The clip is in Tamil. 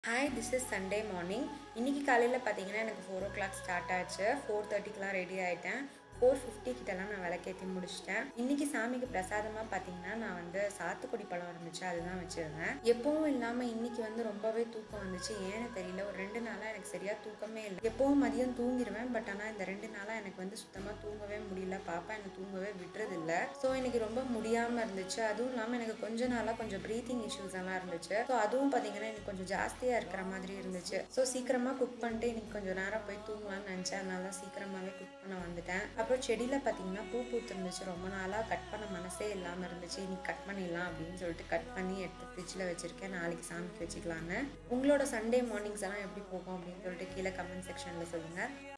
Hi, this is Sunday morning. இன்னைக்கு காலையில பார்த்தீங்கன்னா எனக்கு 4 o'clock ஸ்டார்ட் ஆச்சு. 4:30க்குலாம் ரெடி ஆயிட்டேன். 4:50 கிட்டலாம் நான் விளக்கேத்தி முடிச்சிட்டேன். இன்னைக்கு சாமிக்கு பிரசாதமா பார்த்தீங்கன்னா நான் சாத்துக்குடி பழம் இருந்துச்சு அதுதான் வச்சிருந்தேன். எப்பவும் இல்லாம இன்னைக்கு ரொம்பவே தூக்கம் வந்துச்சு. ஏன்னு தெரியல. ஒரு 2 நாளா எனக்கு சரியா தூக்கமே இல்ல. எப்பவும் மதியம் தூங்கிடுவேன். பட் ஆனா இந்த 2 நாளா எனக்கு சுத்தமா தூங்கவே முடியல. பாப்பா என்ன தூங்கவே விடுறது இல்ல. ஸோ இன்னைக்கு ரொம்ப முடியாம இருந்துச்சு. அதுவும் இல்லாம எனக்கு கொஞ்ச நாளா கொஞ்சம் பிரீத்திங் இஷ்யூஸ் எல்லாம் இருந்துச்சு. ஸோ அதுவும் பார்த்தீங்கன்னா எனக்கு கொஞ்சம் ஜாஸ்தியா இருக்கிற மாதிரி இருந்துச்சு. ஸோ சீக்கிரமா குக் பண்ணிட்டு இன்னைக்கு கொஞ்சம் நேரம் போய் தூங்கலாம்னு நினைச்சேன். அதனால தான் சீக்கிரமாவே குக் பண்ண வந்துட்டேன். அப்புறம் செடியில பார்த்தீங்கன்னா பூ பூத்து இருந்துச்சு. ரொம்ப நாளா கட் பண்ண மனசே இல்லாம இருந்துச்சு. இன்னைக்கு கட் பண்ணிடலாம் அப்படின்னு சொல்லிட்டு கட் பண்ணி எடுத்து ஃப்ரிட்ஜில் வச்சிருக்கேன். நாளைக்கு சாமிக்கு வச்சுக்கலான்னு. உங்களோட சண்டே மார்னிங்ஸ் எல்லாம் எப்படி போகும் அப்படின்னு சொல்லிட்டு கீழே கமெண்ட் செக்ஷன்ல சொல்லுங்க.